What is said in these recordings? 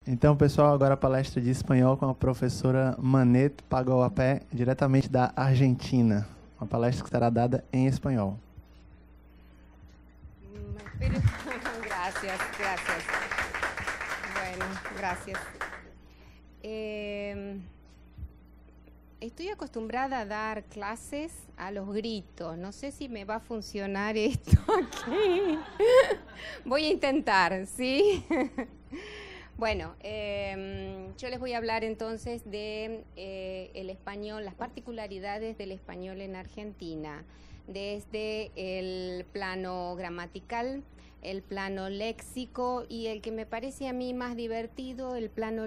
Então, pessoal, agora a palestra de espanhol com a professora Manette Pagoapé, diretamente da Argentina. Uma palestra que será dada em espanhol. Gracias, gracias. Bueno, gracias. Estoy acostumbrada a dar clases a los gritos. No sé si me va a funcionar esto aquí. Voy a intentar, ¿sí? Bueno, yo les voy a hablar entonces de el español, las particularidades del español en Argentina, desde el plano gramatical, el plano léxico y el que me parece a mí más divertido, el plano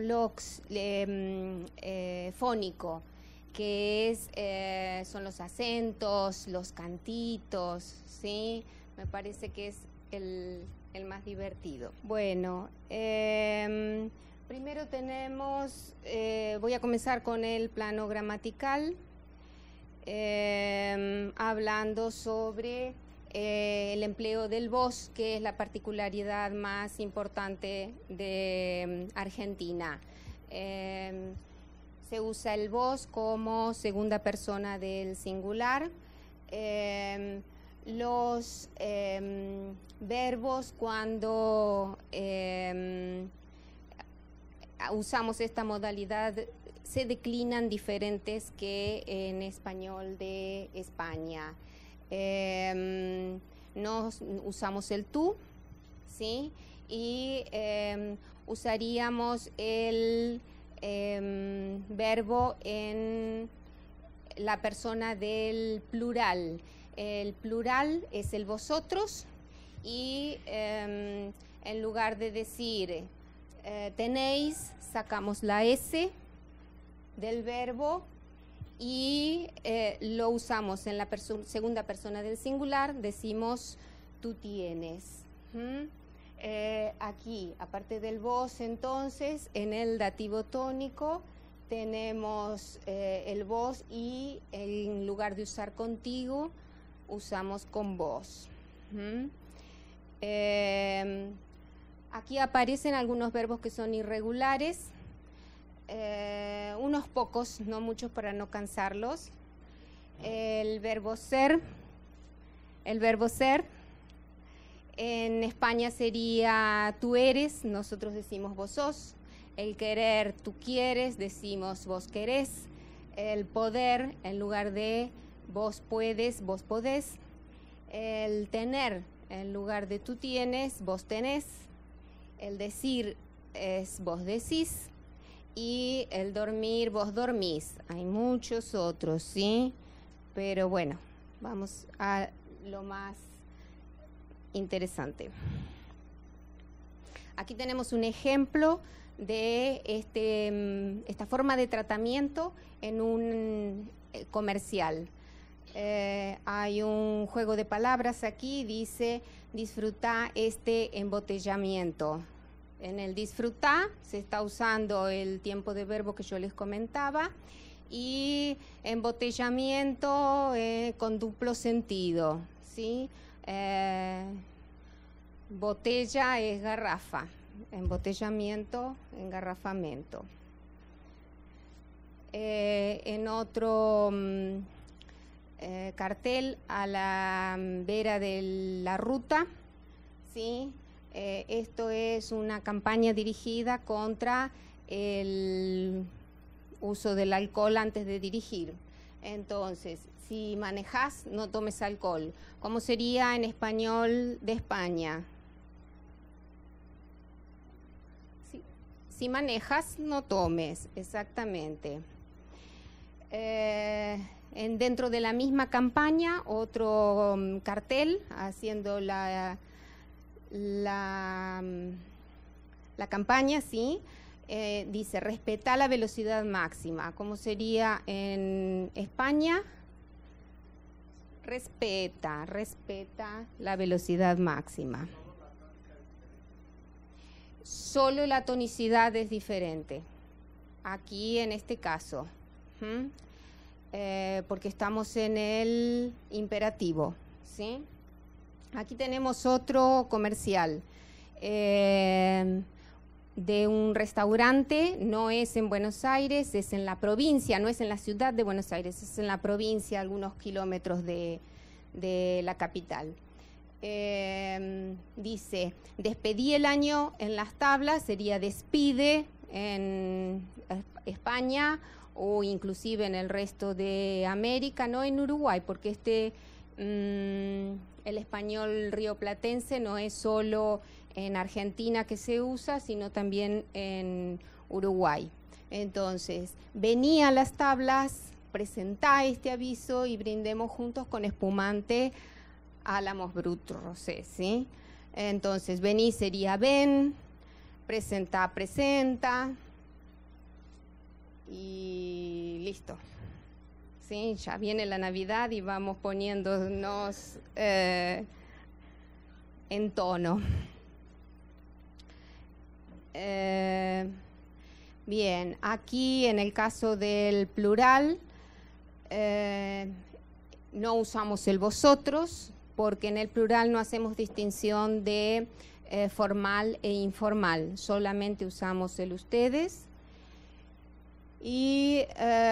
fónico, que son los acentos, los cantitos, ¿sí? Me parece que es el más divertido. Bueno, primero tenemos, voy a comenzar con el plano gramatical, hablando sobre el empleo del vos, que es la particularidad más importante de Argentina. Se usa el vos como segunda persona del singular. Los verbos, cuando usamos esta modalidad, se declinan diferentes que en español de España. No usamos el tú, ¿sí? Y usaríamos el verbo en la persona del plural. El plural es el vosotros y en lugar de decir tenéis, sacamos la S del verbo y lo usamos en la segunda persona del singular, decimos tú tienes. Aquí, aparte del vos, entonces, en el dativo tónico tenemos el vos y en lugar de usar contigo, usamos con vos. Aquí aparecen algunos verbos que son irregulares, unos pocos, no muchos para no cansarlos. El verbo ser, en España sería tú eres, nosotros decimos vos sos. El querer, tú quieres, decimos vos querés. El poder, en lugar de vos puedes, vos podés. El tener, en lugar de tú tienes, vos tenés. El decir es vos decís. Y el dormir, vos dormís. Hay muchos otros, ¿sí? Pero bueno, vamos a lo más interesante. Aquí tenemos un ejemplo de esta forma de tratamiento en un comercial. Hay un juego de palabras aquí, dice disfruta este embotellamiento. En el disfrutar se está usando el tiempo de verbo que yo les comentaba y embotellamiento con duplo sentido, ¿sí? Botella es garrafa, embotellamiento, engarrafamiento. En otro cartel a la vera de la ruta, ¿sí? Esto es una campaña dirigida contra el uso del alcohol antes de dirigir. Entonces, si manejas, no tomes alcohol. ¿Cómo sería en español de España? Si manejas, no tomes, exactamente. Dentro de la misma campaña, otro cartel haciendo la campaña, ¿sí? Dice, respeta la velocidad máxima. ¿Cómo sería en España? Respeta la velocidad máxima. Solo la tonicidad es diferente. Aquí en este caso. Porque estamos en el imperativo, ¿sí? Aquí tenemos otro comercial. de un restaurante, no es en Buenos Aires, es en la provincia, no es en la ciudad de Buenos Aires, es en la provincia, algunos kilómetros de la capital. Dice, despedí el año en las tablas, sería despide en España o inclusive en el resto de América, no en Uruguay, porque el español rioplatense no es solo en Argentina que se usa, sino también en Uruguay. Entonces, vení a las tablas, presentá este aviso y brindemos juntos con espumante Álamos Brut Rosé, ¿sí? Entonces, vení sería ven, presentá, presenta, y listo. Sí, ya viene la Navidad y vamos poniéndonos en tono. Bien, aquí en el caso del plural no usamos el vosotros, porque en el plural no hacemos distinción de formal e informal, solamente usamos el ustedes. Y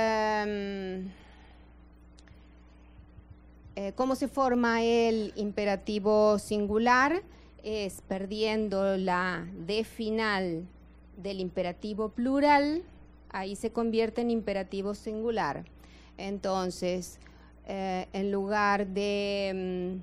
¿cómo se forma el imperativo singular? Es perdiendo la D final del imperativo plural, ahí se convierte en imperativo singular. Entonces, en lugar de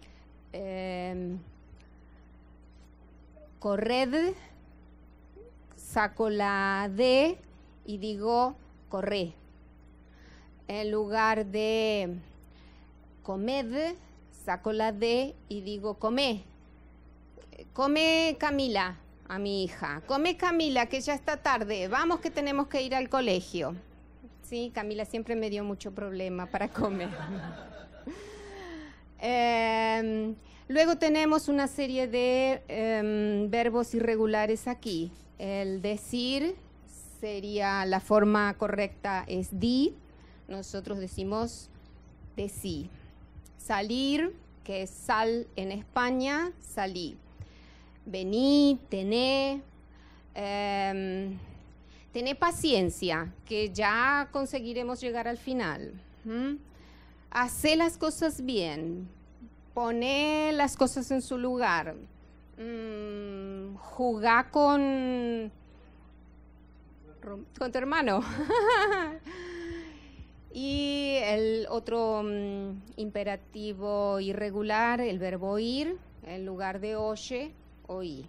corred, saco la D y digo corre. En lugar de comed, saco la D y digo come. Come Camila, a mi hija. Come Camila, que ya está tarde. Vamos que tenemos que ir al colegio. Sí, Camila siempre me dio mucho problema para comer. Luego tenemos una serie de verbos irregulares aquí. El decir sería, la forma correcta es di. Nosotros decimos decí. Salir, que es sal en España, salí. Vení, tené, tené paciencia, que ya conseguiremos llegar al final. Hacé las cosas bien, poné las cosas en su lugar. Jugá con tu hermano. Y el otro imperativo irregular, el verbo ir, en lugar de oye, oí.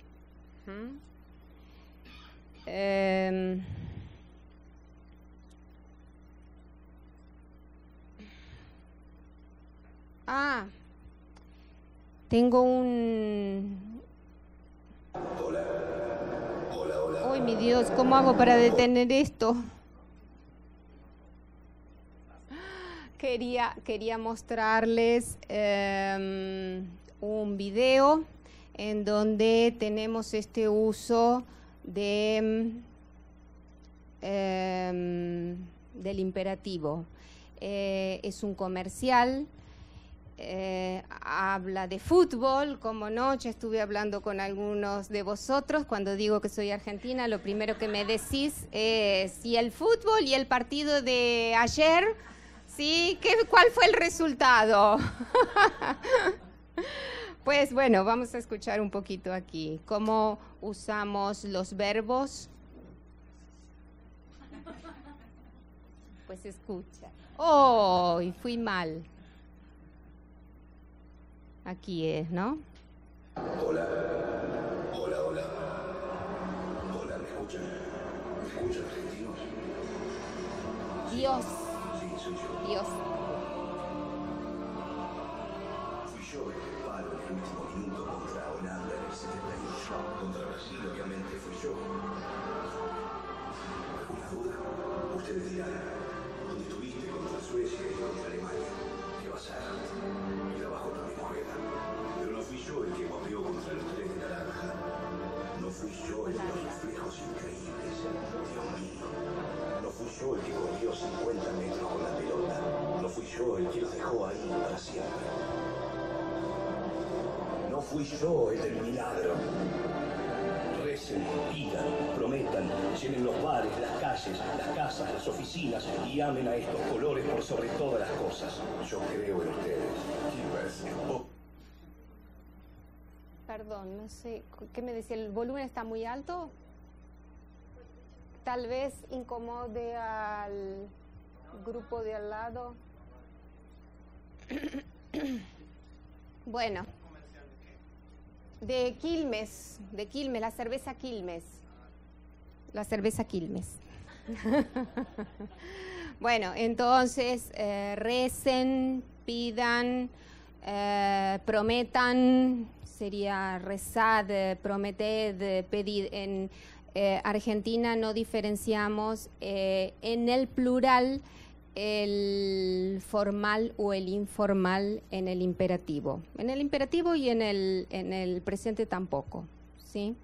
Tengo un... Hola. Hola, hola. ¡Ay, mi Dios! ¿Cómo hago para detener esto? Quería mostrarles un video en donde tenemos este uso de, del imperativo. Es un comercial, habla de fútbol, como no, ya estuve hablando con algunos de vosotros. Cuando digo que soy argentina, lo primero que me decís es, ¿y el fútbol y el partido de ayer? ¿Sí? ¿Cuál fue el resultado? Pues bueno, vamos a escuchar un poquito aquí cómo usamos los verbos. Pues escucha. ¡Oh! Fui mal. Aquí es, ¿no? Hola. Hola, hola. Hola, ¿me escuchan? ¿Me escuchan, argentinos? Dios. Sí, soy yo. Dios. Fui yo el que paró en el último minuto contra Holanda en el 78. Contra Brasil, obviamente, fui yo. ¿Alguna duda? Ustedes dirán, ¿dónde estuviste contra Suecia y contra Alemania? ¿Qué vas a hacer? Mi trabajo también juega. Pero no fui yo el que guapeó contra los tres de naranja. No fui yo el de los reflejos increíbles. Dios mío. No fui yo el que corrió 50 metros con la pelota. No fui yo el que los dejó ahí para siempre. No fui yo el del milagro. recen, pidan, prometan, llenen los bares, las calles, las casas, las oficinas y amen a estos colores por sobre todas las cosas. Yo creo en ustedes. Perdón, no sé, ¿qué me decía? ¿El volumen está muy alto? Tal vez incomode al grupo de al lado. Bueno, de Quilmes, la cerveza Quilmes. La cerveza Quilmes. Bueno, entonces recen, pidan, prometan, sería rezad, prometed, pedid. En Argentina no diferenciamos en el plural el formal o el informal en el imperativo. En el imperativo y en el presente tampoco, ¿sí?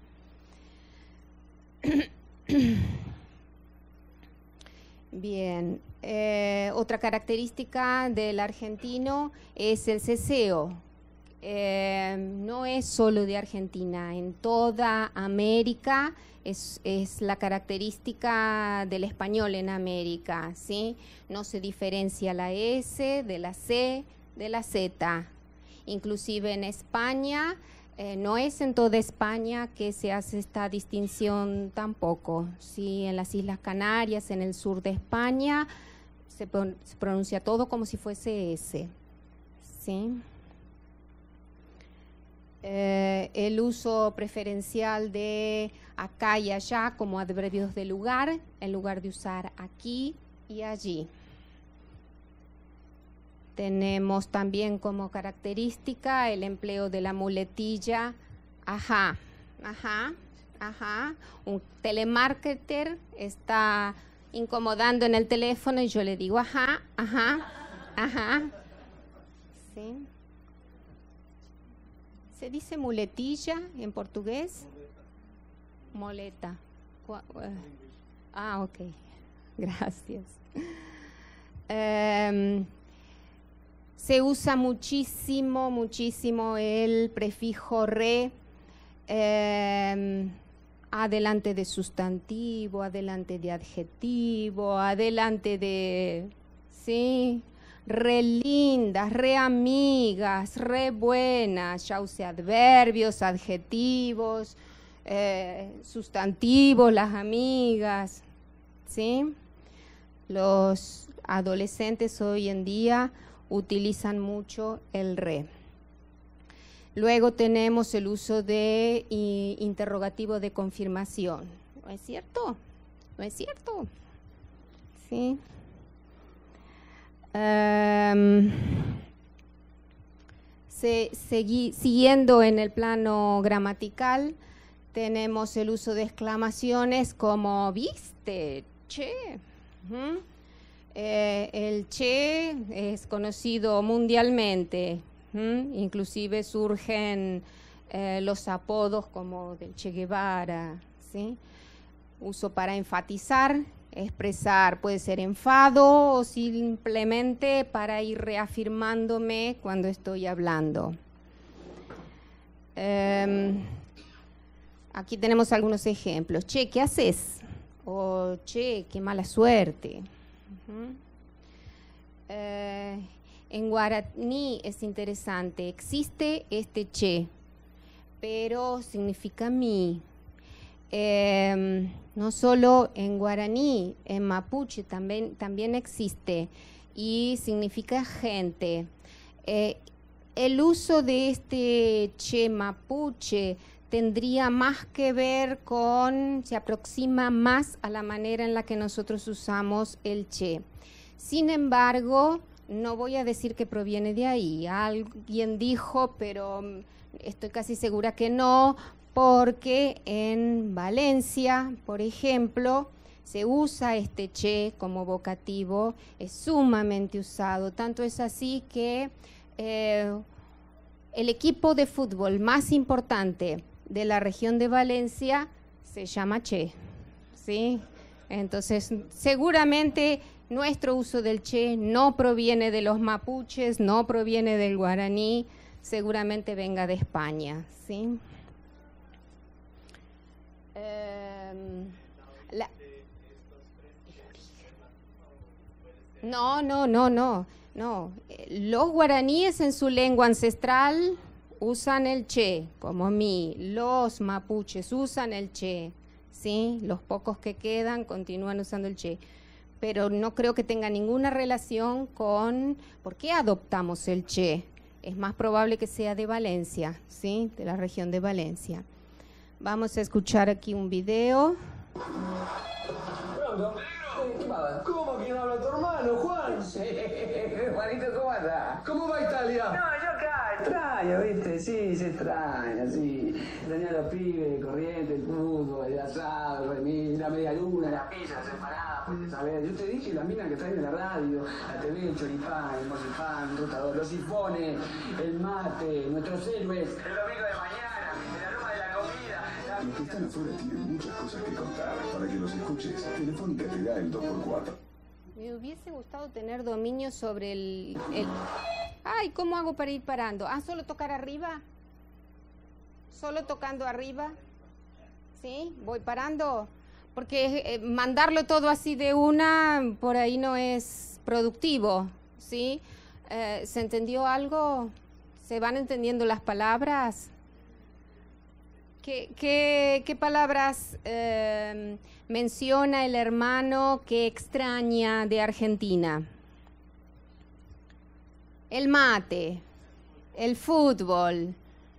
Bien, otra característica del argentino es el ceseo. No es solo de Argentina, en toda América es la característica del español en América, ¿sí? No se diferencia la S de la C de la Z. Inclusive en España, no es en toda España que se hace esta distinción tampoco, ¿sí? En las Islas Canarias, en el sur de España, se pronuncia todo como si fuese S, ¿sí? El uso preferencial de acá y allá como adverbios de lugar, en lugar de usar aquí y allí. Tenemos también como característica el empleo de la muletilla ajá, ajá, ajá. Un telemarketer está incomodando en el teléfono y yo le digo ajá, ajá, ajá. ¿Sí? ¿Se dice muletilla en portugués? Moleta. Ah, ok. Gracias. Se usa muchísimo, muchísimo el prefijo re adelante de sustantivo, adelante de adjetivo, adelante de... ¿sí? Re lindas, re amigas, re buenas, ya usé adverbios, adjetivos, sustantivos, las amigas, ¿sí? Los adolescentes hoy en día utilizan mucho el re. Luego tenemos el uso de interrogativo de confirmación. ¿No es cierto? ¿No es cierto? ¿Sí? Siguiendo en el plano gramatical, tenemos el uso de exclamaciones como viste, che. El che es conocido mundialmente, inclusive surgen los apodos como del Che Guevara, ¿sí? Uso para enfatizar, expresar, puede ser enfado o simplemente para ir reafirmándome cuando estoy hablando. Aquí tenemos algunos ejemplos. Che, ¿qué haces? O che, qué mala suerte. En guaraní es interesante, existe este che, pero significa mí. No solo en guaraní, en mapuche también existe y significa gente. El uso de este che mapuche tendría más que ver con, se aproxima más a la manera en la que nosotros usamos el che. Sin embargo, no voy a decir que proviene de ahí. Alguien dijo, pero estoy casi segura que no, porque en Valencia, por ejemplo, se usa este che como vocativo, es sumamente usado. Tanto es así que el equipo de fútbol más importante de la región de Valencia se llama che, ¿sí? Entonces, seguramente nuestro uso del che no proviene de los mapuches, no proviene del guaraní, seguramente venga de España, ¿sí? La- No. Los guaraníes en su lengua ancestral usan el che, como mí. Los mapuches usan el che, ¿sí? Los pocos que quedan continúan usando el che. Pero no creo que tenga ninguna relación con por qué adoptamos el che. Es más probable que sea de Valencia, ¿sí? De la región de Valencia. Vamos a escuchar aquí un video. Pronto. ¿Qué pasa? ¿Cómo que no habla tu hermano, Juan? Sí, Juanito, ¿cómo andás? ¿Cómo va Italia? No, yo acá extraño, ¿viste? Sí, se extraña, sí. Extraño a los pibes, corriente, el fútbol, el asado, el remis, la media luna, las pizzas, las empanadas, pues, ¿sabes? Yo te dije la mina que traen en la radio, la TV, el choripán, el morcipán, el rotador, los sifones, el mate, nuestros héroes. El domingo de mañana, el aroma de la comida. Los que están afuera tienen muchas cosas que contar. Para que los escuches, Telefónica te da el 2x4. Me hubiese gustado tener dominio sobre el... Ay, ¿cómo hago para ir parando? Ah, ¿solo tocar arriba? ¿Solo tocando arriba? ¿Sí? ¿Voy parando? Porque mandarlo todo así de una, por ahí no es productivo, ¿sí? ¿Se entendió algo? ¿Se van entendiendo las palabras? ¿Qué palabras menciona el hermano que extraña de Argentina? El mate, el fútbol,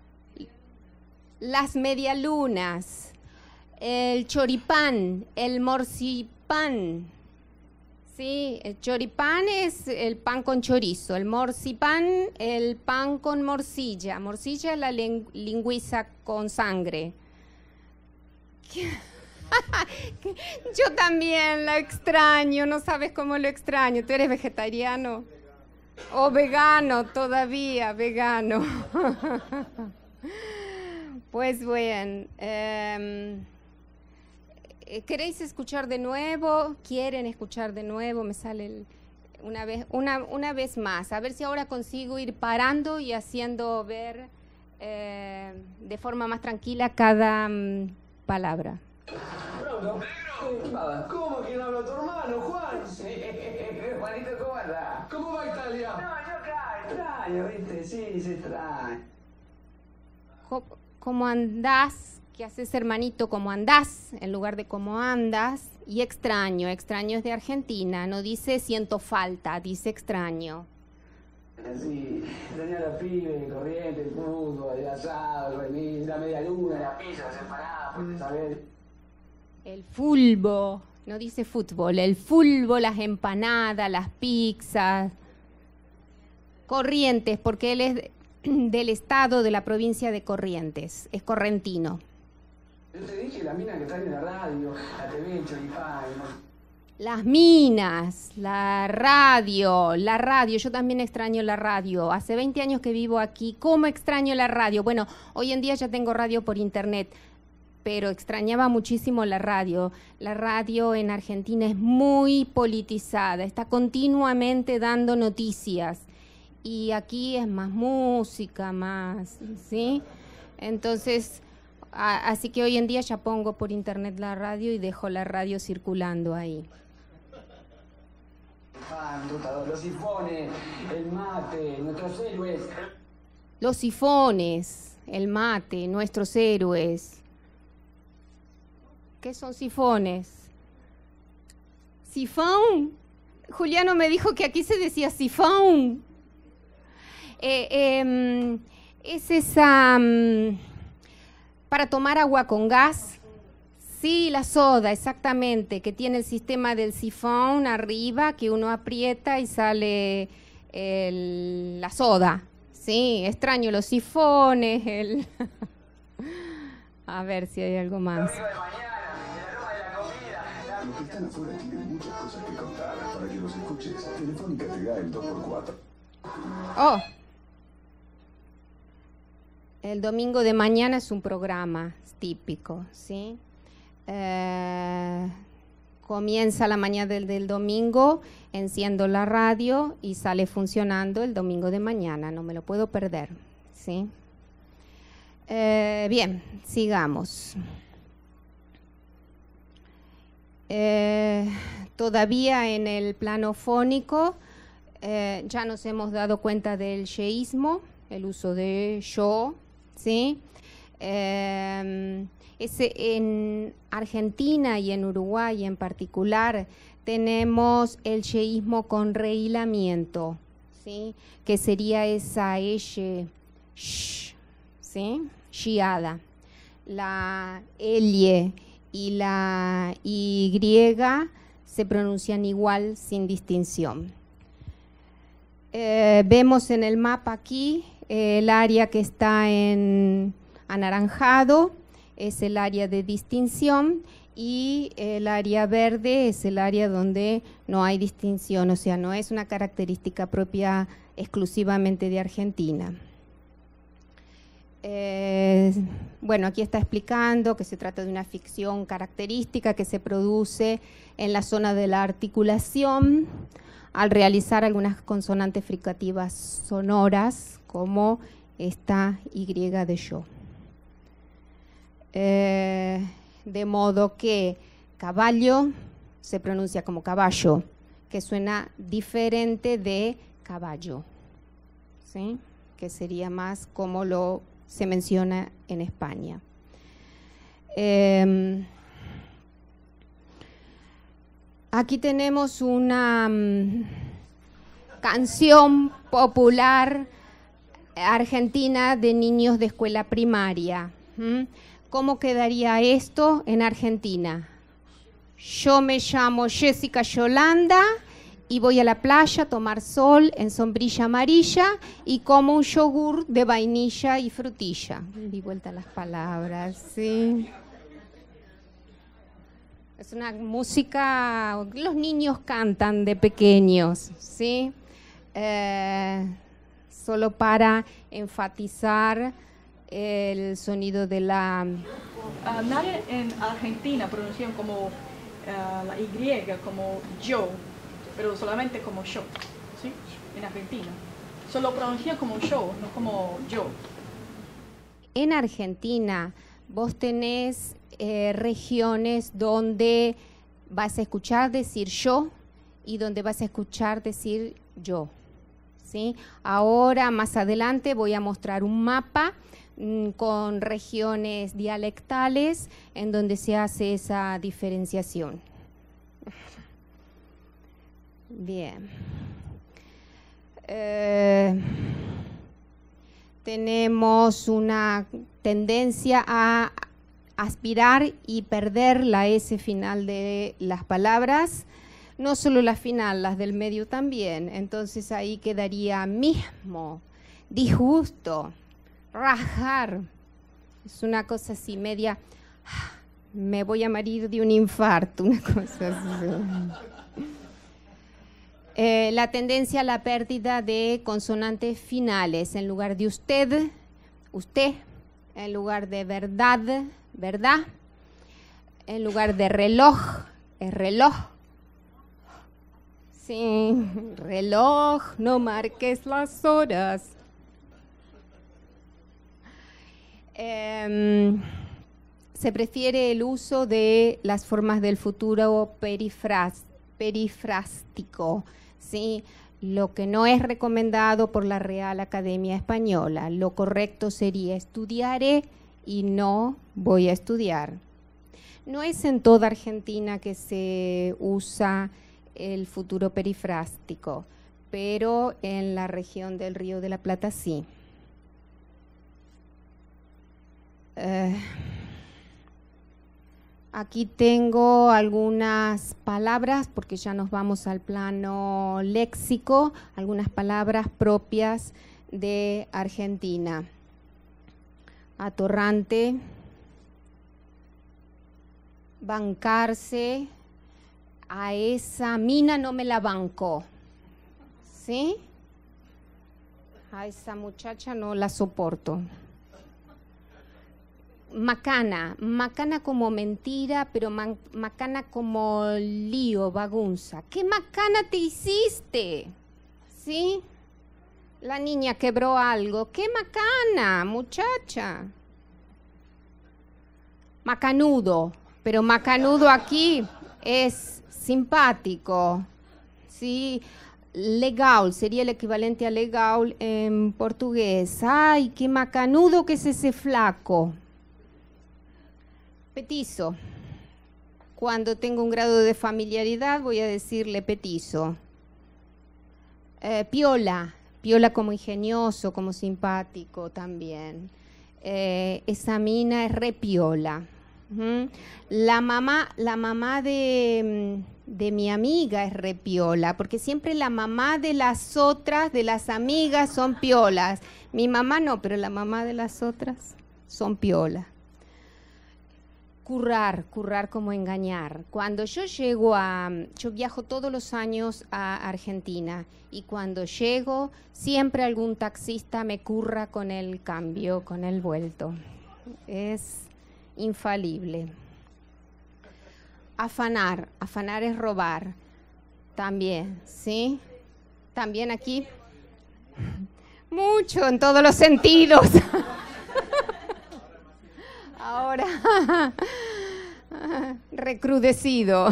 las medialunas, el choripán, el morcipán. Sí, el choripán es el pan con chorizo, el morcipán, el pan con morcilla. Morcilla es la lingüiza con sangre. Yo también la extraño, no sabes cómo lo extraño. ¿Tú eres vegetariano? O vegano, todavía, vegano. Pues bien, ¿queréis escuchar de nuevo? ¿Quieren escuchar de nuevo? Me sale una vez más. A ver si ahora consigo ir parando y haciendo ver de forma más tranquila cada palabra. Pronto. ¿Qué pasa? ¿Cómo que no habla tu hermano, Juan? Sí, Juanito, ¿cómo andás? ¿Cómo va Italia? No, yo acá extraño, ¿viste? Sí, se extraña. ¿Cómo andás? ¿Qué haces, hermanito? ¿Cómo andás? En lugar de cómo andas. Y extraño. Extraño es de Argentina. No dice siento falta, dice extraño. Sí, extraño a los pibes, corriente, el fútbol, el asado, el remis, la media luna, las pizzas, las empanadas, pues, ¿sabes? El fulbo. No dice fútbol. El fulbo, las empanadas, las pizzas. Corrientes, porque él es del estado de la provincia de Corrientes. Es correntino. Yo te dije la mina que traen en la radio, la TV, el choripán, Las minas, la radio, yo también extraño la radio. Hace 20 años que vivo aquí, ¿cómo extraño la radio? Bueno, hoy en día ya tengo radio por internet, pero extrañaba muchísimo la radio. La radio en Argentina es muy politizada, está continuamente dando noticias. Y aquí es más música, más, ¿sí? Entonces, así que hoy en día ya pongo por internet la radio y dejo la radio circulando ahí. los sifones, el mate, nuestros héroes. Los sifones, el mate, nuestros héroes. ¿Qué son sifones? ¿Sifón? Juliano me dijo que aquí se decía sifón. Es esa... para tomar agua con gas. Sí, la soda, exactamente, que tiene el sistema del sifón arriba, que uno aprieta y sale la soda. Sí, extraño los sifones, A ver si hay algo más. Los que están afuera tienen muchas cosas que contar. Para que los escuches, Telefónica te da el 2x4. Oh. El domingo de mañana es un programa típico, ¿sí? Comienza la mañana del domingo, enciendo la radio y sale funcionando el domingo de mañana, no me lo puedo perder, ¿sí? Bien, sigamos. todavía en el plano fónico ya nos hemos dado cuenta del yeísmo, el uso de yo, ¿sí? En Argentina y en Uruguay en particular tenemos el yeísmo con rehilamiento, ¿sí? Que sería esa sh, ¿sí? Shiada. La L y la Y se pronuncian igual sin distinción. Vemos en el mapa aquí el área que está en anaranjado, es el área de distinción, y el área verde es el área donde no hay distinción, o sea, no es una característica propia exclusivamente de Argentina. Bueno, aquí está explicando que se trata de una ficción característica que se produce en la zona de la articulación al realizar algunas consonantes fricativas sonoras, como esta Y de yo. De modo que caballo se pronuncia como caballo, que suena diferente de caballo, ¿sí? Que sería más como lo se menciona en España. Aquí tenemos una canción popular argentina de niños de escuela primaria. ¿Cómo quedaría esto en Argentina? Yo me llamo Jessica Yolanda y voy a la playa a tomar sol en sombrilla amarilla y como un yogur de vainilla y frutilla. Di vuelta las palabras, sí. Es una música, los niños cantan de pequeños, ¿sí? Solo para enfatizar el sonido de la... Nadie en Argentina pronuncia como la Y como yo, pero solamente como yo, ¿sí? En Argentina. Solo pronuncian como yo, no como yo. En Argentina vos tenés regiones donde vas a escuchar decir yo y donde vas a escuchar decir yo, ¿sí? Ahora, más adelante, voy a mostrar un mapa con regiones dialectales en donde se hace esa diferenciación. Bien. Tenemos una tendencia a aspirar y perder la S final de las palabras, no solo la final, las del medio también. Entonces ahí quedaría mismo, disgusto, rajar. Es una cosa así media, me voy a morir de un infarto, una cosa así. La tendencia a la pérdida de consonantes finales, en lugar de usted, usted, en lugar de verdad, verdad, en lugar de reloj, es reloj. Sí, reloj, no marques las horas. Se prefiere el uso de las formas del futuro perifrástico, ¿sí? Lo que no es recomendado por la Real Academia Española. Lo correcto sería estudiaré y no voy a estudiar. No es en toda Argentina que se usa el futuro perifrástico, pero en la región del Río de la Plata sí. Aquí tengo algunas palabras, porque ya nos vamos al plano léxico, algunas palabras propias de Argentina. Atorrante, bancarse, a esa mina no me la banco, ¿sí? A esa muchacha no la soporto. Macana, macana como mentira, pero macana como lío, bagunza. ¿Qué macana te hiciste? ¿Sí? La niña quebró algo. ¿Qué macana, muchacha? Macanudo, pero macanudo aquí es simpático, ¿sí? Legal sería el equivalente a legal en portugués. ¡Ay, qué macanudo que es ese flaco! Petizo. Cuando tengo un grado de familiaridad voy a decirle petizo. Piola. Piola como ingenioso, como simpático también. Esa mina es re piola. La mamá de mi amiga es re piola, porque siempre la mamá de las otras, de las amigas, son piolas. Mi mamá no, pero la mamá de las otras son piolas. Currar como engañar. Cuando yo viajo todos los años a Argentina, y cuando llego, siempre algún taxista me curra con el cambio, con el vuelto. Es infalible. Afanar es robar, también, ¿sí? También aquí, mucho en todos los sentidos. Ahora, recrudecido.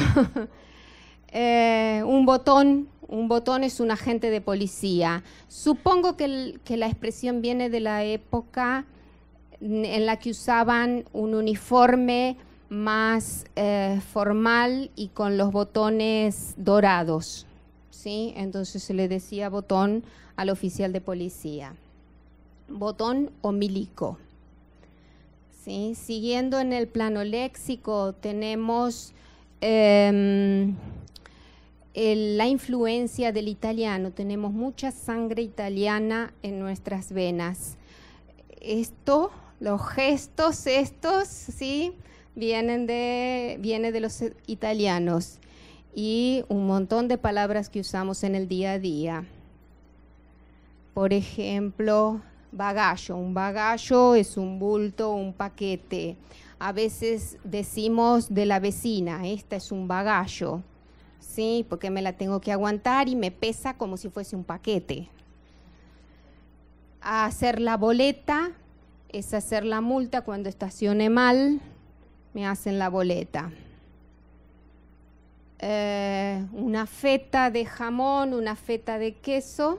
Un botón es un agente de policía. Supongo que la expresión viene de la época en la que usaban un uniforme más formal y con los botones dorados, ¿sí? Entonces se le decía botón al oficial de policía. Botón o milico. ¿Sí? Siguiendo en el plano léxico, tenemos la influencia del italiano. Tenemos mucha sangre italiana en nuestras venas. Los gestos estos, ¿sí? Viene de los italianos, y un montón de palabras que usamos en el día a día. Por ejemplo, bagaglio. Un bagaglio es un bulto, un paquete. A veces decimos de la vecina, esta es un bagaglio, ¿sí? Porque me la tengo que aguantar y me pesa como si fuese un paquete. Hacer la boleta es hacer la multa cuando estacione mal, me hacen la boleta. Una feta de jamón, una feta de queso.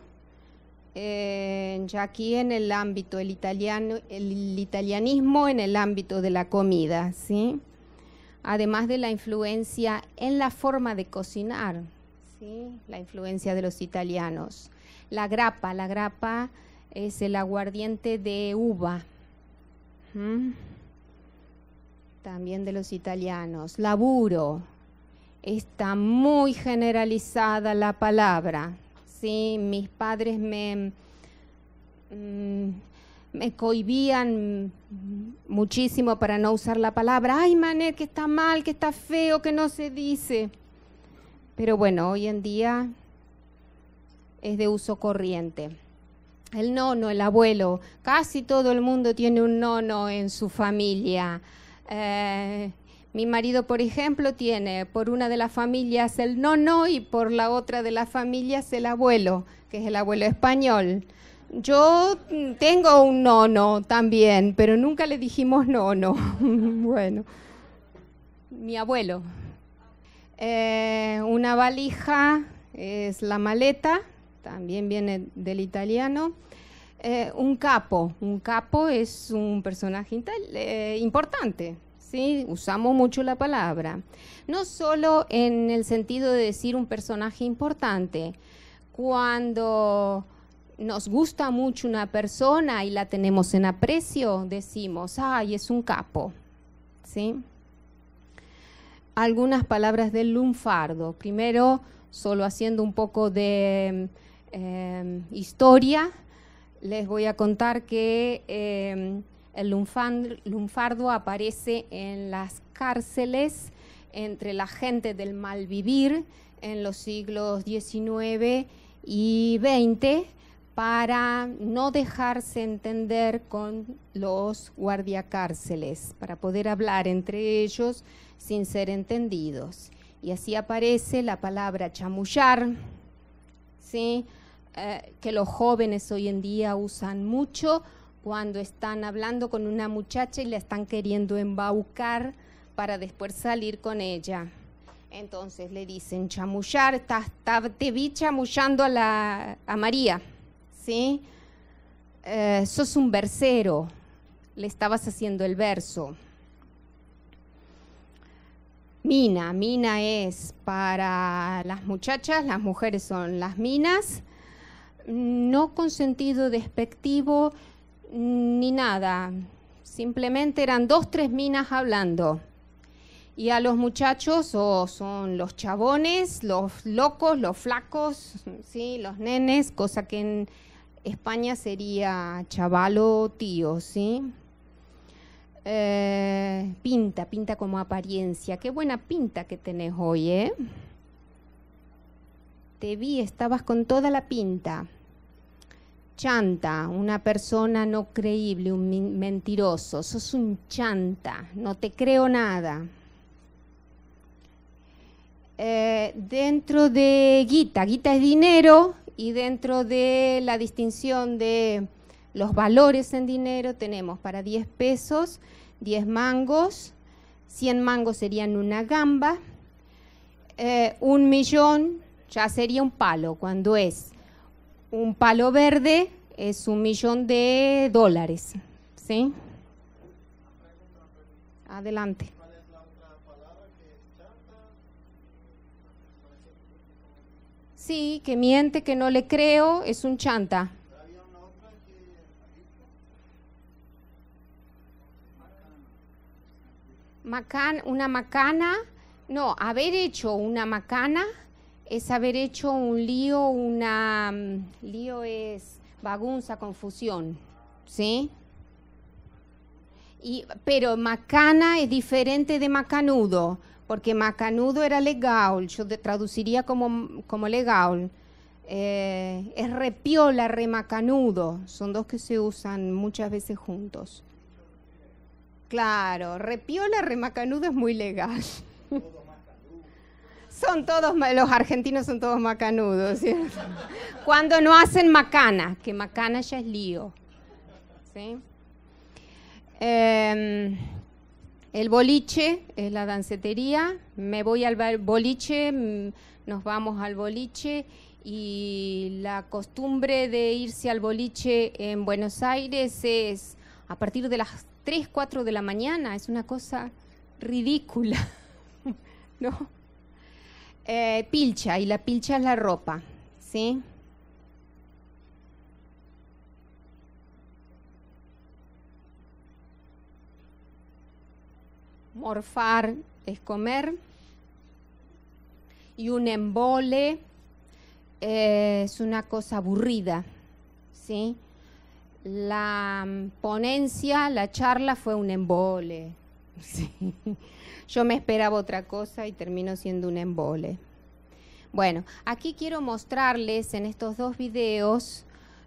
Ya aquí en el ámbito, el italianismo en el ámbito de la comida, ¿sí? Además de la influencia en la forma de cocinar, ¿sí? La influencia de los italianos. La grappa es el aguardiente de uva, también de los italianos. Laburo, está muy generalizada la palabra. Sí, mis padres me cohibían muchísimo para no usar la palabra. Ay, Manet, que está mal, que está feo, que no se dice. Pero bueno, hoy en día es de uso corriente. El nono, el abuelo, casi todo el mundo tiene un nono en su familia. Mi marido, por ejemplo, tiene por una de las familias el nono y por la otra de las familias el abuelo, que es el abuelo español. Yo tengo un nono también, pero nunca le dijimos nono. Bueno, mi abuelo. Una valija es la maleta, también viene del italiano. Un capo es un personaje importante. ¿Sí? Usamos mucho la palabra, no solo en el sentido de decir un personaje importante. Cuando nos gusta mucho una persona y la tenemos en aprecio, decimos, ¡ay, es un capo! ¿Sí? Algunas palabras del lunfardo. Primero, solo haciendo un poco de historia, les voy a contar que el lunfardo aparece en las cárceles entre la gente del mal vivir en los siglos XIX y XX para no dejarse entender con los guardiacárceles, para poder hablar entre ellos sin ser entendidos. Y así aparece la palabra chamullar, ¿sí? Que los jóvenes hoy en día usan mucho cuando están hablando con una muchacha y la están queriendo embaucar para después salir con ella. Entonces le dicen chamullar, te vi chamullando a María, ¿sí? Sos un versero, le estabas haciendo el verso. Mina es para las muchachas, las mujeres son las minas, no con sentido despectivo ni nada, simplemente eran 2, 3 minas hablando. Y a los muchachos son los chabones, los locos, los flacos, ¿sí? Los nenes, cosa que en España sería chavalo, tío, ¿sí? Pinta como apariencia. Qué buena pinta que tenés hoy, ¿eh? Te vi, estabas con toda la pinta. Chanta, una persona no creíble, un mentiroso. Sos un chanta, no te creo nada. Dentro de guita es dinero, y dentro de la distinción de los valores en dinero tenemos para 10 pesos, 10 mangos, 100 mangos serían una gamba, 1 millón ya sería un palo, cuando es un palo verde es $1 millón, ¿sí? Adelante. Sí, que miente, que no le creo, es un chanta. Una macana, no, haber hecho una macana es haber hecho un lío, lío es bagunza, confusión, ¿sí? Pero macana es diferente de macanudo, porque macanudo era legal, yo traduciría como legal. Es repiola, remacanudo, son 2 que se usan muchas veces juntos. Claro, repiola, remacanudo es muy legal. Son todos, los argentinos son todos macanudos, ¿cierto? Cuando no hacen macana, que macana ya es lío, ¿sí? El boliche es la dancetería, me voy al boliche, nos vamos al boliche, y la costumbre de irse al boliche en Buenos Aires es a partir de las 3, 4 de la mañana, es una cosa ridícula, ¿no? Pilcha, y la pilcha es la ropa, ¿sí? Morfar es comer, y un embole es una cosa aburrida, ¿sí? La ponencia, la charla fue un embole, ¿sí? Yo me esperaba otra cosa y terminó siendo un embole. Bueno, aquí quiero mostrarles en estos 2 videos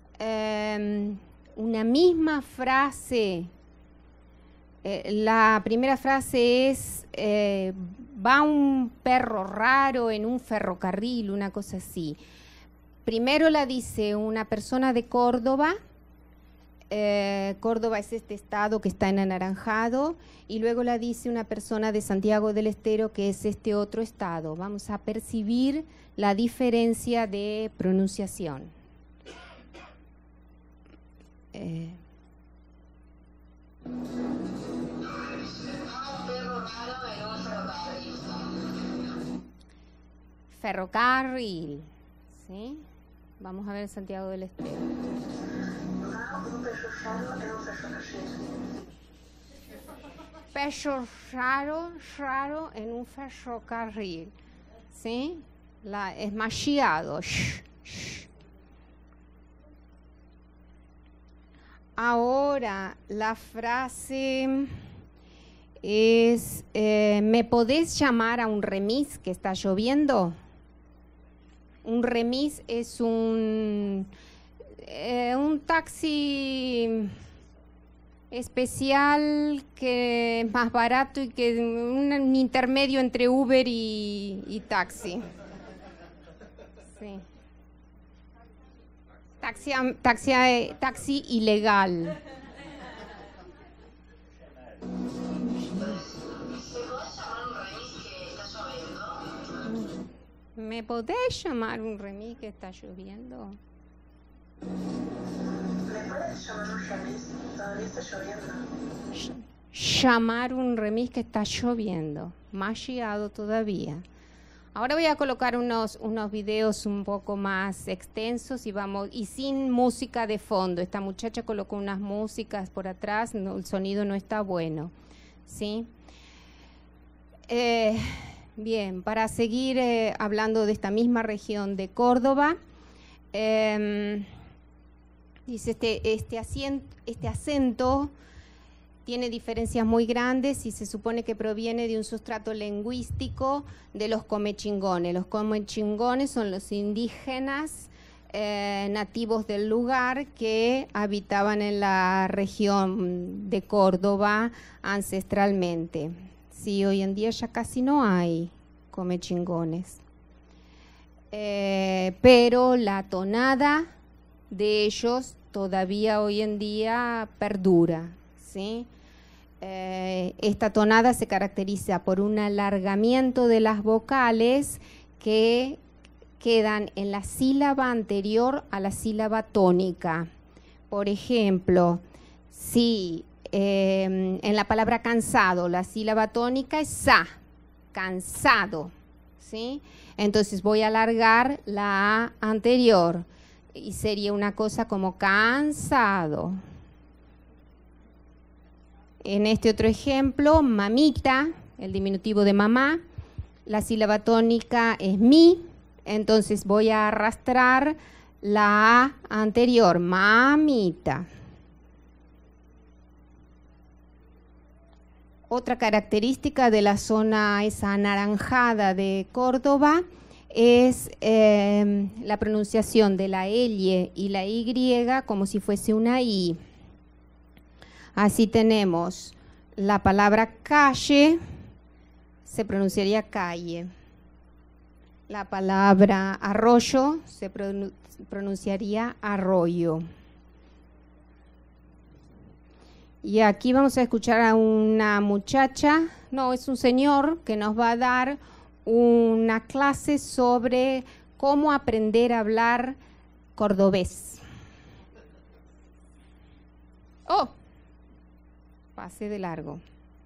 una misma frase. La primera frase es, va un perro raro en un ferrocarril, una cosa así. Primero la dice una persona de Córdoba. Córdoba es este estado que está en anaranjado, y luego la dice una persona de Santiago del Estero, que es este otro estado. Vamos a percibir la diferencia de pronunciación. Ferrocarril, ¿sí? Vamos a ver Santiago del Estero. Pecho raro en un ferrocarril, ¿sí? Es machiado. Ahora la frase es, ¿me podés llamar a un remis que está lloviendo? Un remis es un taxi especial que es más barato y que un intermedio entre Uber y taxi. Sí. Taxi ilegal. ¿Me podés llamar un remis que está lloviendo? ¿Me puedes llamar un remis? Todavía está lloviendo. Llamar un remis que está lloviendo. Más llegado todavía. Ahora voy a colocar unos videos un poco más extensos y sin música de fondo. Esta muchacha colocó unas músicas por atrás, no, el sonido no está bueno, ¿sí? Bien, para seguir hablando de esta misma región de Córdoba, dice este acento tiene diferencias muy grandes y se supone que proviene de un sustrato lingüístico de los comechingones. Los comechingones son los indígenas nativos del lugar que habitaban en la región de Córdoba ancestralmente. Sí, hoy en día ya casi no hay comechingones. Pero la tonada de ellos todavía hoy en día perdura, ¿sí? Esta tonada se caracteriza por un alargamiento de las vocales que quedan en la sílaba anterior a la sílaba tónica. Por ejemplo, si en la palabra cansado la sílaba tónica es sa, cansado, ¿sí? Entonces voy a alargar la A anterior y sería una cosa como cansado. En este otro ejemplo, mamita, el diminutivo de mamá, la sílaba tónica es mi, entonces voy a arrastrar la A anterior, mamita. Otra característica de la zona esa anaranjada de Córdoba es la pronunciación de la L y la Y como si fuese una I. Así tenemos la palabra calle, se pronunciaría calle. La palabra arroyo se pronunciaría arroyo. Y aquí vamos a escuchar a una muchacha, no, es un señor que nos va a dar una clase sobre cómo aprender a hablar cordobés. Oh, pase de largo.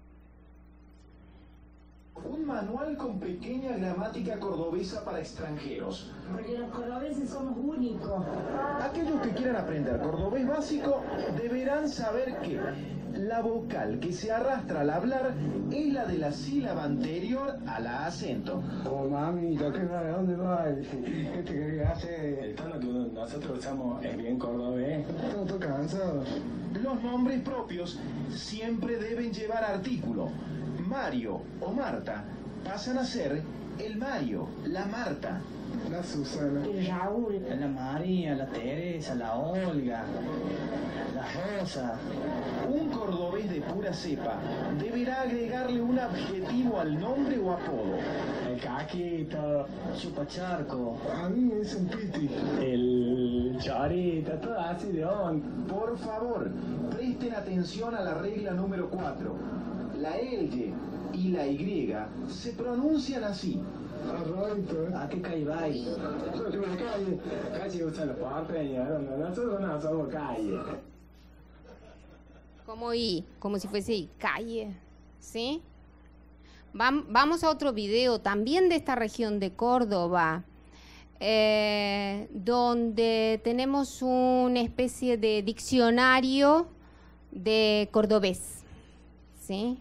Un manual con pequeña gramática cordobesa para extranjeros. Porque los cordobeses somos únicos. Aquellos que quieran aprender cordobés básico deberán saber que la vocal que se arrastra al hablar es la de la sílaba anterior a la acento. Oh, mami, ¿dónde va? ¿Qué te querés hacer? El tono que nosotros usamos es bien cordobés. Estoy cansado. Los nombres propios siempre deben llevar artículo. Mario o Marta pasan a ser el Mario, la Marta. La Susana. El Raúl. La María, la Teresa, la Olga, la Rosa. Un cordobés de pura cepa deberá agregarle un adjetivo al nombre o apodo. El Caquito, Chupacharco. A mí me dicen Piti. El Chorito, todo así de on. Por favor, presten atención a la regla número 4. La L y la Y se pronuncian así. Arroito, ¿A qué calle va? Calle usa los porteños, nosotros no somos calle. Como I, como si fuese I, calle, ¿sí? Vamos a otro video también de esta región de Córdoba, donde tenemos una especie de diccionario de cordobés, ¿sí?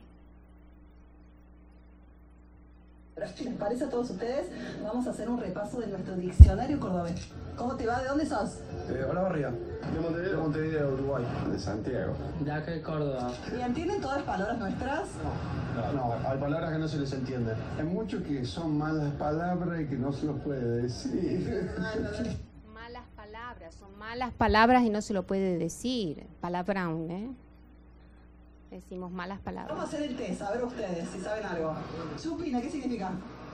Si les parece a todos ustedes, vamos a hacer un repaso de nuestro diccionario cordobés. ¿Cómo te va? ¿De dónde sos? Hola, Barría. De Montevideo, Uruguay. De Santiago. De acá de Córdoba. ¿Y entienden todas las palabras nuestras? No, hay palabras que no se les entiende. Hay muchos que son malas palabras y que no se los puede decir. Malas palabras, son malas palabras y no se lo puede decir. Palabrón, ¿eh? Decimos malas palabras. Vamos a hacer el test, a ver ustedes si saben algo. Chupina, ¿qué significa?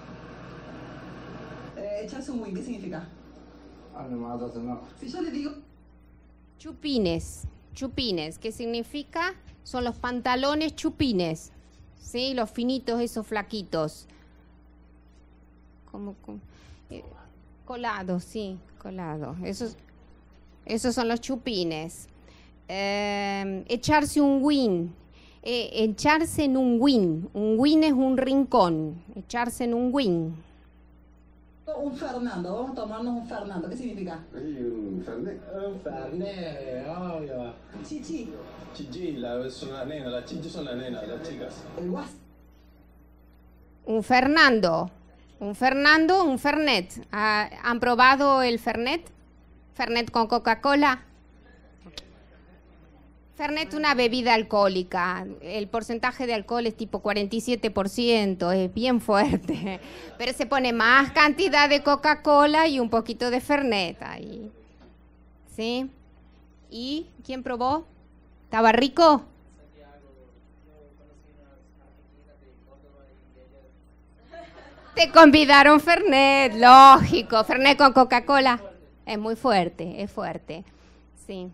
Echarse un win, ¿qué significa? Si yo le digo... Chupines, ¿qué significa? Son los pantalones chupines, ¿sí? Los finitos, esos flaquitos. Colado, sí, colado. Esos son los chupines. Echarse un win. Echarse en un win. Un win es un rincón. Echarse en un win. Un Fernando, vamos a tomarnos un Fernando. ¿Qué significa? Un Fernet. Un Fernet, obvio. Chichi. Chichi, son las nenas, las chichis son las nenas, las chicas. El guas. Un Fernando. Un Fernando, un Fernet. ¿Han probado el Fernet? Fernet con Coca-Cola. Fernet es una bebida alcohólica. El porcentaje de alcohol es tipo 47%, es bien fuerte. Pero se pone más cantidad de Coca-Cola y un poquito de Fernet ahí. ¿Sí? ¿Y quién probó? ¿Estaba rico? Te convidaron Fernet, lógico. Fernet con Coca-Cola. Es muy fuerte, es fuerte. Sí.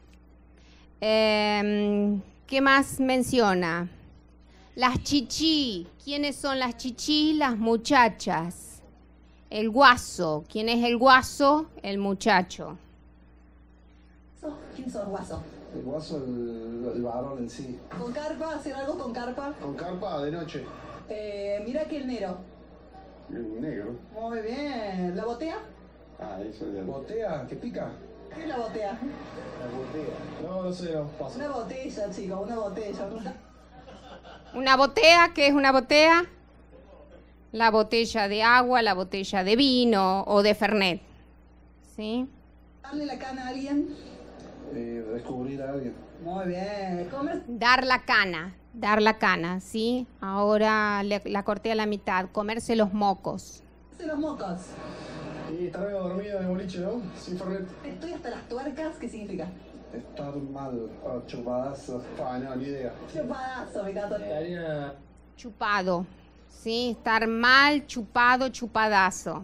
¿Qué más menciona? Las chichí. ¿Quiénes son las chichí? Las muchachas. El guaso. ¿Quién es el guaso? El muchacho. ¿Quién sos guaso? El guaso, el varón en sí. ¿Con carpa? ¿Hacer algo con carpa? Con carpa de noche. Mira aquí el negro. El negro. Muy bien. ¿La botea? Ah, eso es de... ¿Botea? ¿Qué pica? ¿Qué es la botea? La botea. No, no sé, no pasa. Una botella, chicos, una botella. ¿Una botea? ¿Qué es una botea? La botella de agua, la botella de vino o de Fernet. ¿Sí? ¿Darle la cana a alguien? Descubrir a alguien. Muy bien. ¿Comer? Dar la cana, ¿sí? Ahora la corté a la mitad. Comerse los mocos. Comerse los mocos. Y estar medio dormido en el boliche, ¿no? Sin Fernet. Estoy hasta las tuercas, ¿qué significa? Estar mal, chupadazo, no, ni idea. Chupadazo, me encanta. Chupado, ¿sí? Estar mal, chupado, chupadazo.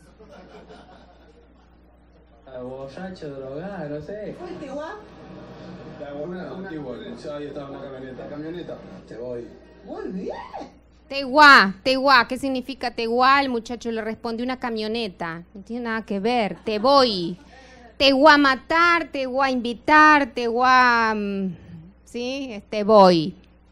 Borracho, drogado, no sé. ¿Fuiste guá? Una ahí estaba una camioneta. La camioneta, te voy. Muy bien. Teguá, ¿qué significa teguá? El muchacho le responde una camioneta. No tiene nada que ver, te voy. Te voy a matar, te voy a invitar, te voy a... ¿sí? Te voy.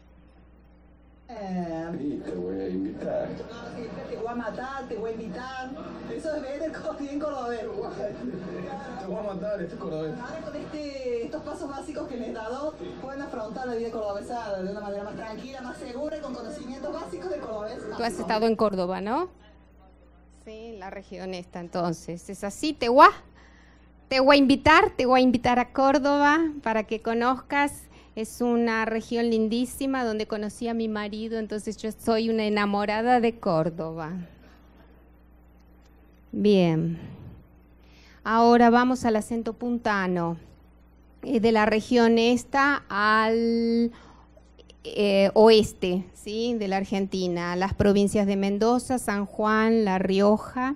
Sí, te voy a invitar. Te voy a matar, te voy a invitar. Eso es bien cordobés. Te voy a matar, estoy cordobés. Ahora con estos pasos básicos que les he dado, pueden afrontar la vida cordobesa de una manera más tranquila, más segura y con conocimientos básicos de cordobés. Tú has estado en Córdoba, ¿no? Sí, la región esta, entonces. ¿Es así? Te voy a invitar a Córdoba para que conozcas. Es una región lindísima donde conocí a mi marido, entonces yo soy una enamorada de Córdoba. Bien. Ahora vamos al acento puntano. De la región esta al oeste, ¿sí? De la Argentina. Las provincias de Mendoza, San Juan, La Rioja.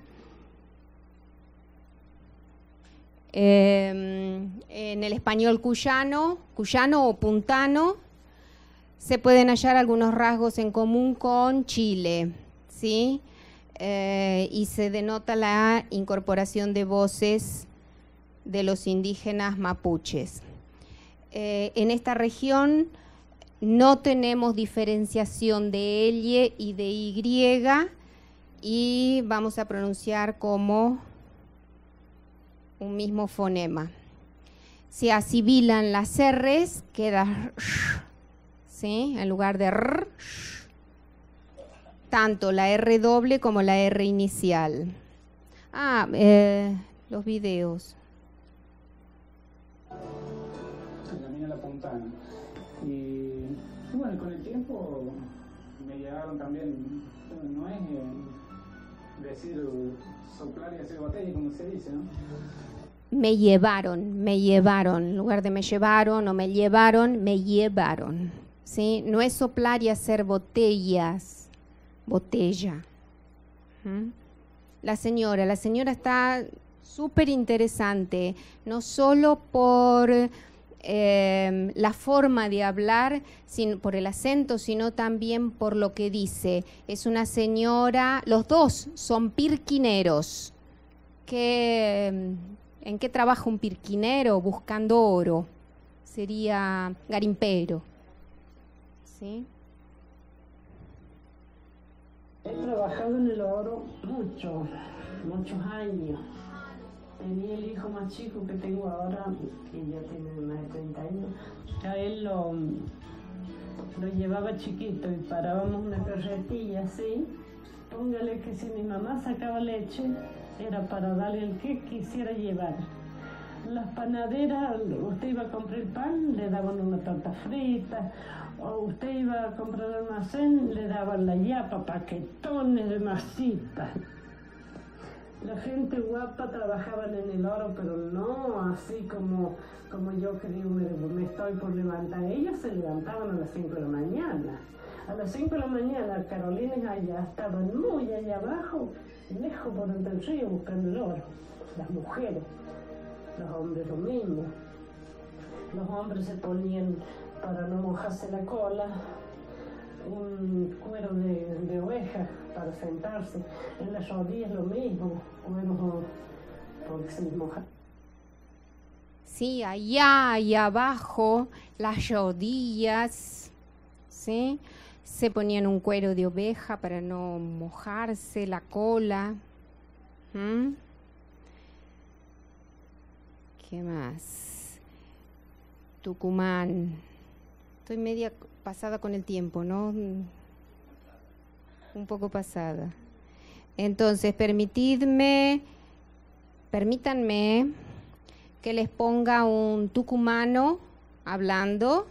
En el español cuyano o puntano se pueden hallar algunos rasgos en común con Chile, ¿sí? Y se denota la incorporación de voces de los indígenas mapuches. En esta región no tenemos diferenciación de L y de Y y vamos a pronunciar como un mismo fonema. Se asibilan las R's, queda sh, ¿sí? En lugar de r, sh. Tanto la R doble como la R inicial. Los videos. La mina La Puntana. Y bueno, con el tiempo me llegaron también, no es decir soplar y hacer botella, como se dice, ¿no? Me llevaron, en lugar de me llevaron o me llevaron, ¿sí? No es soplar y hacer botellas, botella. La señora está súper interesante, no solo por la forma de hablar, por el acento, sino también por lo que dice. Es una señora, los dos son pirquineros. ¿En qué trabaja un pirquinero? Buscando oro. Sería garimpero. ¿Sí? He trabajado en el oro muchos años. Tenía el hijo más chico que tengo ahora, que ya tiene más de 30 años. A él lo llevaba chiquito y parábamos una carretilla así. Póngale que si mi mamá sacaba leche, era para darle el que quisiera llevar. Las panaderas, usted iba a comprar el pan, le daban una torta frita, o usted iba a comprar el almacén, le daban la yapa, paquetones de masitas. La gente guapa trabajaban en el oro, pero no así como yo que digo, me estoy por levantar. Ellos se levantaban a las 5 de la mañana. A las 5 de la mañana, Carolina allá estaban muy allá abajo, lejos por entre el río, buscando el oro. Las mujeres, los hombres lo mismo. Los hombres se ponían, para no mojarse la cola, un cuero de oveja para sentarse. En las rodillas lo mismo, cuero porque se moja. Sí, allá abajo, las rodillas, ¿sí? Se ponían un cuero de oveja para no mojarse la cola. ¿Qué más? Tucumán. Estoy media pasada con el tiempo, ¿no? Un poco pasada. Entonces, permítanme que les ponga un tucumano hablando.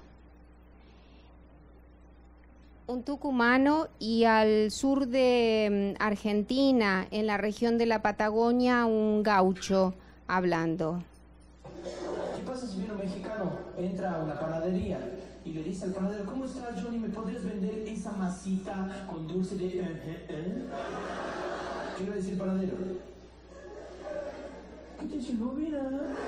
Un tucumano y al sur de Argentina, en la región de la Patagonia, un gaucho hablando. ¿Qué pasa si viene un mexicano, entra a una panadería y le dice al panadero, ¿cómo está, Johnny? ¿Me podrías vender esa masita con dulce de...? ¿Qué le va a decir el panadero? ¿Qué te dice, bobina?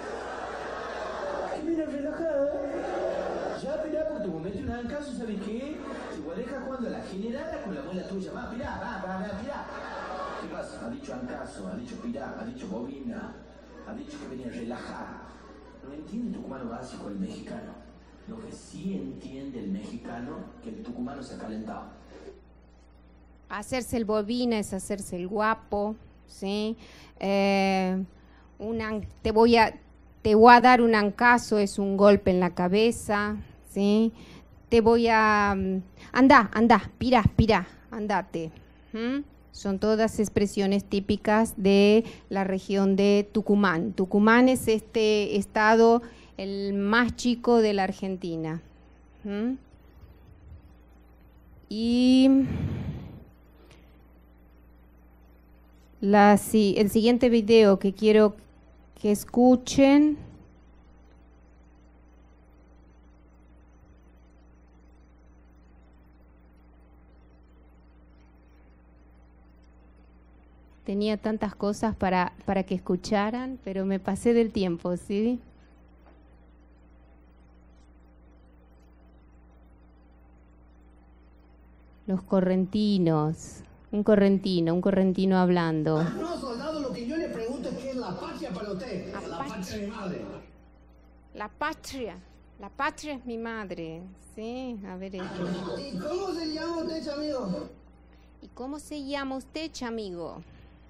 ¿Qué viene relajada? Ya, pirá, porque tu momento un ancazo, ¿sabes qué? Si vos dejas jugando a la generala con la muela tuya, va, pirá. ¿Qué pasa? Ha dicho ancazo, ha dicho pirá, ha dicho bobina, ha dicho que venía relajada. No entiende el tucumano básico el mexicano. Lo que sí entiende el mexicano, que el tucumano se ha calentado. Hacerse el bobina es hacerse el guapo, ¿sí? Te voy a dar un ancazo, es un golpe en la cabeza, ¿sí? Te voy a... Andá, pirá, andate. Son todas expresiones típicas de la región de Tucumán. Tucumán es este estado el más chico de la Argentina. Y el siguiente video que quiero que escuchen. Tenía tantas cosas para que escucharan, pero me pasé del tiempo, ¿sí? Los correntinos. Un correntino hablando. No, soldado, lo que yo le pregunto es qué es la patria para usted. La patria de mi madre. La patria es mi madre. Sí, a ver esto. ¿Y cómo se llama usted, chamigo? ¿Y cómo se llama usted, chamigo?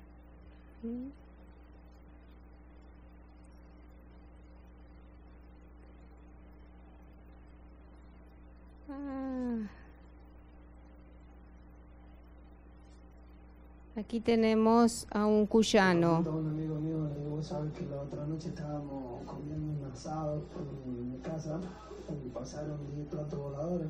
Aquí tenemos a un cuyano. Un amigo mío, vos sabés que la otra noche estábamos comiendo un asado en mi casa y pasaron 10 platos voladores.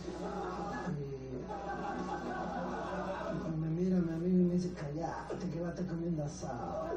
Y cuando me mira mi amigo y me dice, callate que vas a estar comiendo asado.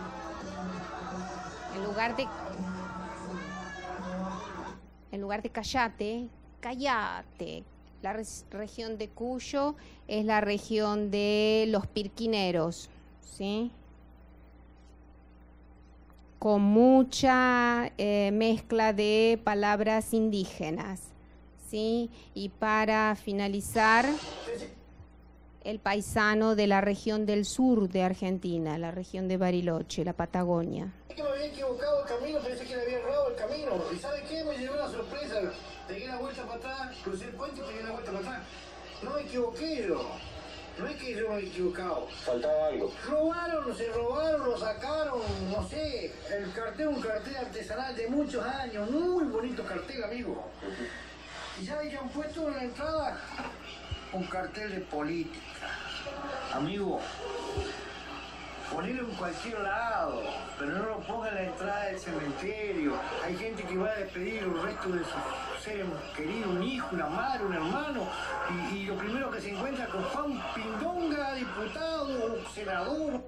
En lugar de callate. La región de Cuyo es la región de los pirquineros, ¿sí? con mucha mezcla de palabras indígenas, ¿sí? Y para finalizar, el paisano de la región del sur de Argentina, la región de Bariloche, la Patagonia. Es que me había equivocado el camino, pensé que le había errado el camino. ¿Y sabe qué? Me llevé una sorpresa. Pegué la vuelta para atrás, crucé el puente y pegué la vuelta para atrás. No me equivoqué yo. No es que yo me había equivocado. Faltaba algo. Se robaron, lo sacaron, no sé. El cartel, un cartel artesanal de muchos años. Muy bonito cartel, amigo. ¿Y sabe que han puesto en la entrada? Un cartel de política. Amigo, ponelo en cualquier lado, pero no lo ponga en la entrada del cementerio. Hay gente que va a despedir el resto de sus seres queridos, un hijo, una madre, un hermano, y lo primero que se encuentra con Juan Pindonga, diputado, senador.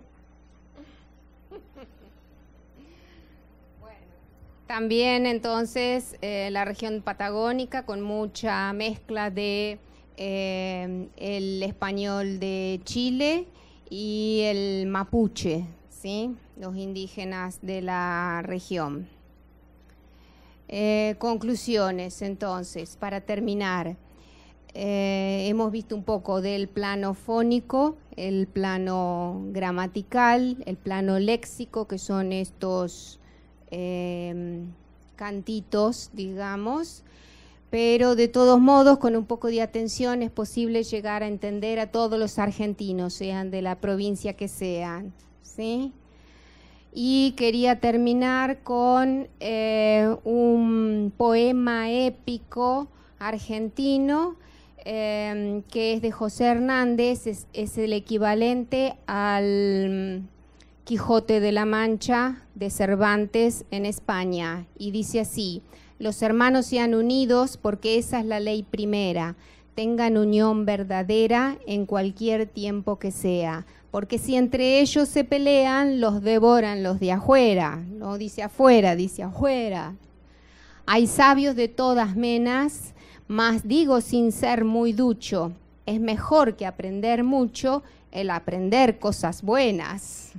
También entonces la región patagónica con mucha mezcla de el español de Chile y el mapuche, ¿sí? Los indígenas de la región. Conclusiones, entonces, para terminar. Hemos visto un poco del plano fónico, el plano gramatical, el plano léxico, que son estos cantitos, digamos. Pero de todos modos, con un poco de atención es posible llegar a entender a todos los argentinos, sean de la provincia que sean, ¿sí? Y quería terminar con un poema épico argentino que es de José Hernández, es el equivalente al Quijote de la Mancha de Cervantes en España, y dice así: los hermanos sean unidos porque esa es la ley primera, tengan unión verdadera en cualquier tiempo que sea, porque si entre ellos se pelean, los devoran los de afuera, no dice afuera, dice afuera. Hay sabios de todas menas, mas digo sin ser muy ducho, es mejor que aprender mucho el aprender cosas buenas.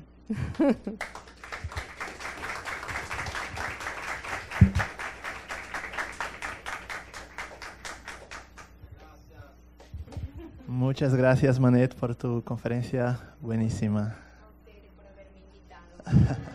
Muchas gracias, Manet, por tu conferencia buenísima. A ustedes por haberme invitado.